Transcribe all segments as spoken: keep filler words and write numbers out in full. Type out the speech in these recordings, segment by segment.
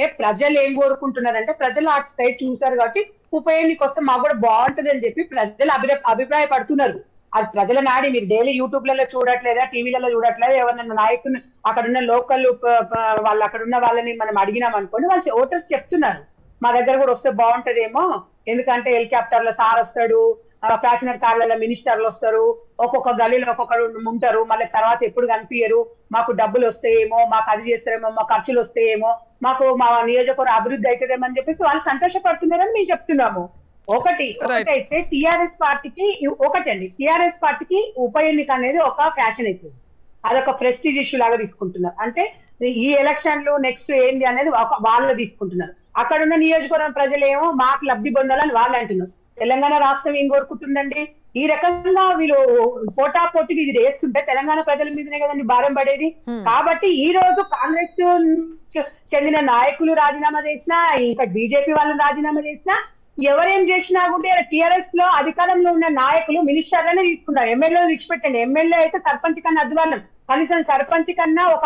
ప్రజలు ఏం కోరుకుంటున్నారంటే ప్రజలు అటు సైడ్ చూసారు కాబట్టి ఉప ఎన్నిక వస్తే మాకు కూడా బాగుంటది అని చెప్పి ప్రజలు అభిప్రాయ అభిప్రాయపడుతున్నారు. అది ప్రజల నాడి. మీరు డైలీ యూట్యూబ్లలో చూడట్లేదా, టీవీలలో చూడట్లేదా, ఎవరన్నా నాయకుని అక్కడ ఉన్న లోకల్ వాళ్ళు అక్కడ ఉన్న వాళ్ళని మనం అడిగినాం అనుకోండి, వాళ్ళు ఓటర్స్ చెప్తున్నారు మా దగ్గర కూడా వస్తే బాగుంటదేమో, ఎందుకంటే హెలికాప్టర్ల సార్ వస్తాడు, ఫ్యాషనర్ కార్లలో మినిస్టర్లు వస్తారు, ఒక్కొక్క గలీలో ఒక్కొక్కరు ఉంటారు, మళ్ళీ తర్వాత ఎప్పుడు కనిపించరు, మాకు డబ్బులు వస్తాయేమో, మాకు అది చేస్తారేమో, మా ఖర్చులు వస్తాయేమో, మాకు మా నియోజకవర్గం అభివృద్ధి అవుతుందేమో అని చెప్పేసి వాళ్ళు సంతోషపడుతున్నారని మేము చెప్తున్నాము. ఒకటి ఒకటైతే టిఆర్ఎస్ పార్టీకి ఒకటండి టిఆర్ఎస్ పార్టీకి ఉప ఎన్నిక అనేది ఒక ఫ్యాషన్ అయిపోయింది. అదొక ప్రెస్టీజ్ ఇష్యూ లాగా తీసుకుంటున్నారు. అంటే ఈ ఎలక్షన్లు నెక్స్ట్ ఏంటి అనేది వాళ్ళు తీసుకుంటున్నారు. అక్కడ ఉన్న నియోజకవర్గం ప్రజలేమో మాకు లబ్ధి పొందాలని వాళ్ళు అంటున్నారు. తెలంగాణ రాష్ట్రం ఏం కోరుకుంటుందండి? ఈ రకంగా వీళ్ళు పోటా పోటీ ఇది వేస్తుంటే తెలంగాణ ప్రజల మీదనే కదండి భారం పడేది. కాబట్టి ఈ రోజు కాంగ్రెస్ చెందిన నాయకులు రాజీనామా చేసినా, ఇంకా బీజేపీ వాళ్ళు రాజీనామా చేసినా, ఎవరేం చేసినా కూడా టిఆర్ఎస్ లో అధికారంలో ఉన్న నాయకులు మినిస్టర్లనే తీసుకున్నారు. ఎమ్మెల్యేలు విడిచిపెట్టండి. ఎమ్మెల్యే అయితే సర్పంచ్ కన్నా అధ్వానం. కనీసం సర్పంచ్ కన్నా ఒక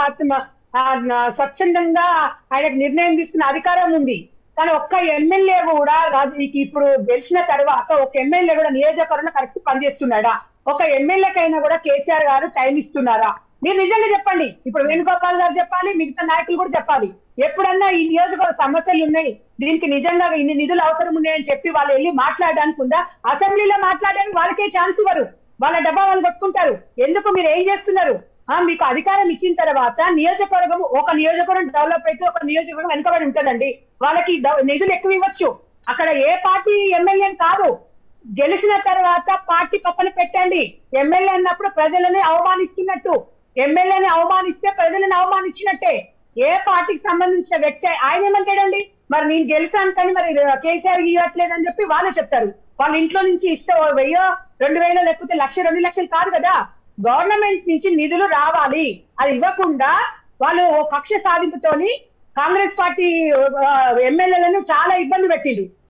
స్వచ్ఛందంగా ఆయనకు నిర్ణయం తీసుకున్న అధికారం ఉంది. కానీ ఒక్క ఎమ్మెల్యే కూడా రాజకీయ ఇప్పుడు గెలిచిన తర్వాత ఒక ఎమ్మెల్యే కూడా నియోజకవర్గంలో కరెక్ట్ పనిచేస్తున్నాడా? ఒక ఎమ్మెల్యేకైనా కూడా కేసీఆర్ గారు టైం ఇస్తున్నారా? మీరు నిజంగా చెప్పండి. ఇప్పుడు వేణుగోపాల్ గారు చెప్పాలి, మిగతా నాయకులు కూడా చెప్పాలి. ఎప్పుడన్నా ఈ నియోజకవర్గ సమస్యలు ఉన్నాయి, దీనికి నిజంగా ఇన్ని నిధులు అవసరం ఉన్నాయని చెప్పి వాళ్ళు వెళ్ళి మాట్లాడడానికి ఉందా? అసెంబ్లీలో మాట్లాడడానికి వాళ్ళకే ఛాన్స్ ఇవ్వరు. వాళ్ళ డబ్బా వాళ్ళు కొట్టుకుంటారు. ఎందుకు? మీరు ఏం చేస్తున్నారు? ఆ మీకు అధికారం ఇచ్చిన తర్వాత నియోజకవర్గం ఒక నియోజకవర్గం డెవలప్ అయితే ఒక నియోజకవర్గం వెనుకబడి ఉంటుందండి. వాళ్ళకి నిధులు ఎక్కువ ఇవ్వచ్చు. అక్కడ ఏ పార్టీ ఎమ్మెల్యే కాదు, గెలిచిన తర్వాత పార్టీ పక్కన పెట్టండి. ఎమ్మెల్యే అన్నప్పుడు ప్రజలని అవమానిస్తున్నట్టు, ఎమ్మెల్యేని అవమానిస్తే ప్రజలను అవమానించినట్టే. ఏ పార్టీకి సంబంధించిన వ్యక్తి ఆయన ఏమంటాడండి? మరి నేను గెలిచాను కానీ మరి కేసీఆర్ ఇవ్వట్లేదు అని చెప్పి వాళ్ళే చెప్తారు. వాళ్ళ ఇంట్లో నుంచి ఇస్తే వెయ్యో రెండు వేలు లేకపోతే లక్ష రెండు లక్షలు కాదు కదా, గవర్నమెంట్ నుంచి నిధులు రావాలి. అది ఇవ్వకుండా వాళ్ళు కక్ష సాధింపుతోని కాంగ్రెస్ పార్టీ ఎమ్మెల్యేలను చాలా ఇబ్బంది పెట్టిండు.